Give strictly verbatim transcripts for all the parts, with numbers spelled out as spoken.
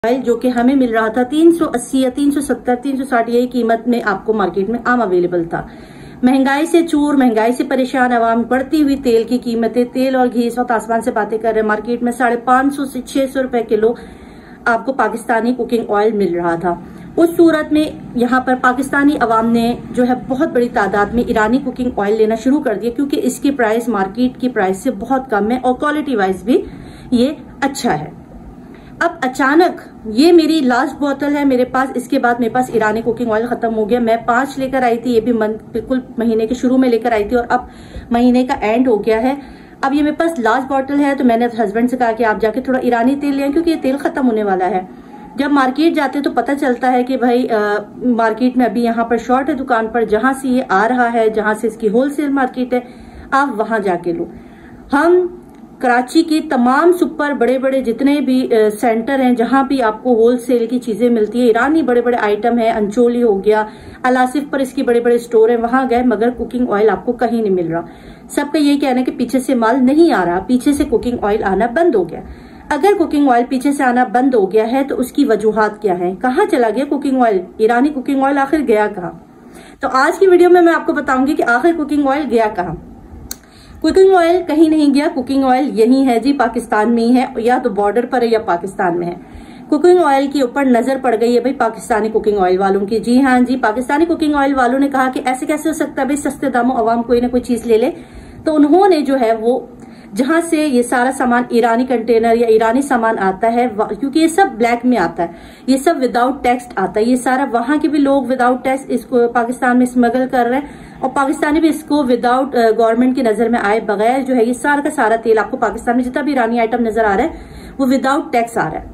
Oil जो कि हमें मिल रहा था तीन सौ अस्सी या तीन सौ सत्तर तीन सौ साठ यही कीमत में आपको मार्केट में आम अवेलेबल था। महंगाई से चूर, महंगाई से परेशान आवाम, बढ़ती हुई तेल की कीमतें, तेल और घी इस वक्त आसमान से बातें कर रहे हैं। मार्केट में साढ़े पांच सौ से छह सौ रुपए किलो आपको पाकिस्तानी कुकिंग ऑयल मिल रहा था। उस सूरत में यहाँ पर पाकिस्तानी अवाम ने जो है बहुत बड़ी तादाद में ईरानी कुकिंग ऑयल लेना शुरू कर दिया, क्योंकि इसकी प्राइस मार्केट की प्राइस से बहुत कम है और क्वालिटी वाइज भी ये अच्छा है। अब अचानक ये मेरी लास्ट बोतल है मेरे पास, इसके बाद मेरे पास ईरानी कुकिंग ऑयल खत्म हो गया। मैं पांच लेकर आई थी, ये भी बिल्कुल महीने के शुरू में लेकर आई थी और अब महीने का एंड हो गया है। अब ये मेरे पास लास्ट बॉटल है, तो मैंने हस्बैंड से कहा कि आप जाके थोड़ा ईरानी तेल लें, क्योंकि ये तेल खत्म होने वाला है। जब मार्केट जाते तो पता चलता है कि भाई आ, मार्केट में अभी यहाँ पर शॉर्ट है दुकान पर, जहां से ये आ रहा है, जहां से इसकी होलसेल मार्केट है, आप वहां जाके लो। हम कराची की तमाम सुपर बड़े बड़े जितने भी आ, सेंटर हैं जहां भी आपको होलसेल की चीजें मिलती है, ईरानी बड़े बड़े आइटम है, अंचोली हो गया, अलासिफ पर इसकी बड़े बड़े स्टोर हैं, वहां गए मगर कुकिंग ऑयल आपको कहीं नहीं मिल रहा। सबका यही कहना है कि पीछे से माल नहीं आ रहा, पीछे से कुकिंग ऑयल आना बंद हो गया। अगर कुकिंग ऑयल पीछे से आना बंद हो गया है तो उसकी वजूहात क्या है, कहाँ चला गया कुकिंग ऑयल, ईरानी कुकिंग ऑयल आखिर गया कहाँ? तो आज की वीडियो में मैं आपको बताऊंगी कि आखिर कुकिंग ऑयल गया कहाँ। कुकिंग ऑयल कहीं नहीं गया, कुकिंग ऑयल यही है जी, पाकिस्तान में ही है, या तो बॉर्डर पर है या पाकिस्तान में है। कुकिंग ऑयल के ऊपर नजर पड़ गई है भाई पाकिस्तानी कुकिंग ऑयल वालों की। जी हाँ जी, पाकिस्तानी कुकिंग ऑयल वालों ने कहा कि ऐसे कैसे हो सकता है भाई, सस्ते दामों अवाम कोई ना कोई चीज ले ले। तो उन्होंने जो है वो जहां से ये सारा सामान ईरानी कंटेनर या ईरानी सामान आता है, क्योंकि ये सब ब्लैक में आता है, ये सब विदाउट टैक्स आता है, ये सारा वहां के भी लोग विदाउट टैक्स इसको पाकिस्तान में स्मगल कर रहे हैं और पाकिस्तानी भी इसको विदाउट गवर्नमेंट की नजर में आए बगैर जो है ये सारा का सारा तेल आपको पाकिस्तान में जितना भी ईरानी आइटम नजर आ रहा है वो विदाउट टैक्स आ रहा है।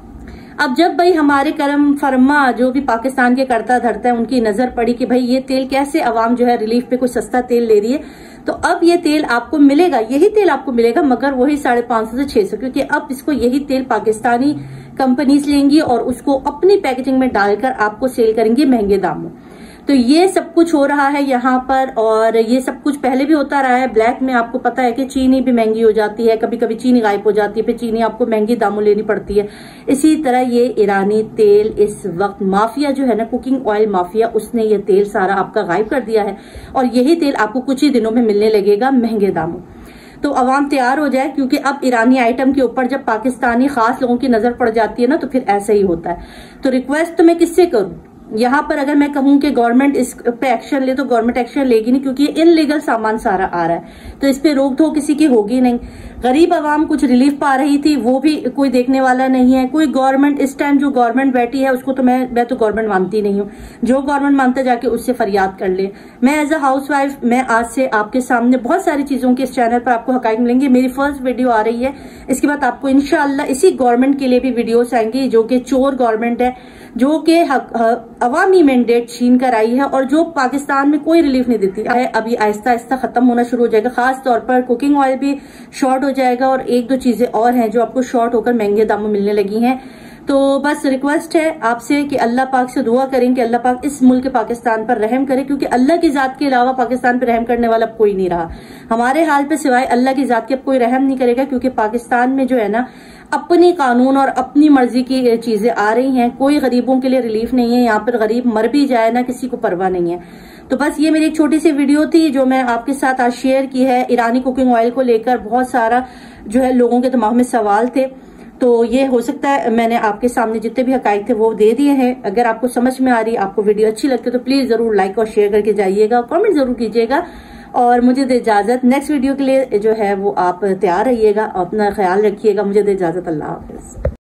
अब जब भाई हमारे करम फरमा जो भी पाकिस्तान के करता धरता है उनकी नजर पड़ी कि भाई ये तेल कैसे अवाम जो है रिलीफ पे कुछ सस्ता तेल ले रही है, तो अब ये तेल आपको मिलेगा, यही तेल आपको मिलेगा मगर वही साढ़े पांच सौ से छह सौ, क्योंकि अब इसको यही तेल पाकिस्तानी कंपनीज लेंगी और उसको अपनी पैकेजिंग में डालकर आपको सेल करेंगी महंगे दामों। तो ये सब कुछ हो रहा है यहाँ पर, और ये सब कुछ पहले भी होता रहा है। ब्लैक में आपको पता है कि चीनी भी महंगी हो जाती है, कभी कभी चीनी गायब हो जाती है, फिर चीनी आपको महंगी दामों लेनी पड़ती है। इसी तरह ये ईरानी तेल इस वक्त माफिया जो है ना, कुकिंग ऑयल माफिया, उसने ये तेल सारा आपका गायब कर दिया है और यही तेल आपको कुछ ही दिनों में मिलने लगेगा महंगे दामों। तो अवाम तैयार हो जाए, क्योंकि अब ईरानी आइटम के ऊपर जब पाकिस्तानी खास लोगों की नजर पड़ जाती है ना तो फिर ऐसा ही होता है। तो रिक्वेस्ट तो मैं किससे करूं यहाँ पर, अगर मैं कहूं कि गवर्नमेंट इस पे एक्शन ले तो गवर्नमेंट एक्शन लेगी नहीं, क्योंकि ये इनलीगल सामान सारा आ रहा है, तो इस पे रोक टोक किसी की होगी नहीं। गरीब आवाम कुछ रिलीफ पा रही थी, वो भी कोई देखने वाला नहीं है। कोई गवर्नमेंट इस टाइम जो गवर्नमेंट बैठी है उसको तो मैं मैं तो गवर्नमेंट मानती नहीं हूँ। जो गवर्नमेंट मानता जाके उससे फरियाद कर ले। मैं एज अ हाउस वाइफ मैं आज से आपके सामने बहुत सारी चीजों के इस चैनल पर आपको हकायक मिलेंगे। मेरी फर्स्ट वीडियो आ रही है, इसके बाद आपको इंशाल्लाह इसी गवर्नमेंट के लिए भी वीडियोस आएंगी जो कि चोर गवर्नमेंट है, जो कि अवामी मैंडेट छीन कर आई है और जो पाकिस्तान में कोई रिलीफ नहीं देती है। अभी आहिस्ता आहिस्ता खत्म होना शुरू हो जाएगा, खास तौर पर कुकिंग ऑयल भी शॉर्ट हो जाएगा और एक दो चीजें और हैं जो आपको शॉर्ट होकर महंगे दामों मिलने लगी हैं। तो बस रिक्वेस्ट है आपसे कि अल्लाह पाक से दुआ करें कि अल्लाह पाक इस मुल्क पाकिस्तान पर रहम करे, क्योंकि अल्लाह की जात के अलावा पाकिस्तान पर रहम करने वाला कोई नहीं रहा। हमारे हाल पे सिवाय अल्लाह की जात के अब कोई रहम नहीं करेगा, क्योंकि पाकिस्तान में जो है ना अपनी कानून और अपनी मर्जी की चीजें आ रही हैं। कोई गरीबों के लिए रिलीफ नहीं है, यहाँ पर गरीब मर भी जाए ना किसी को परवाह नहीं है। तो बस ये मेरी एक छोटी सी वीडियो थी जो मैं आपके साथ आज शेयर की है। ईरानी कुकिंग ऑयल को लेकर बहुत सारा जो है लोगों के दिमाग में सवाल थे, तो ये हो सकता है मैंने आपके सामने जितने भी हकायक थे वो दे दिए हैं। अगर आपको समझ में आ रही, आपको वीडियो अच्छी लगती है तो प्लीज जरूर लाइक और शेयर करके जाइएगा, कमेंट जरूर कीजिएगा और मुझे दे इजाजत। नेक्स्ट वीडियो के लिए जो है वो आप तैयार रहिएगा, अपना ख्याल रखिएगा। मुझे दे इजाजत, अल्लाह हाफिज।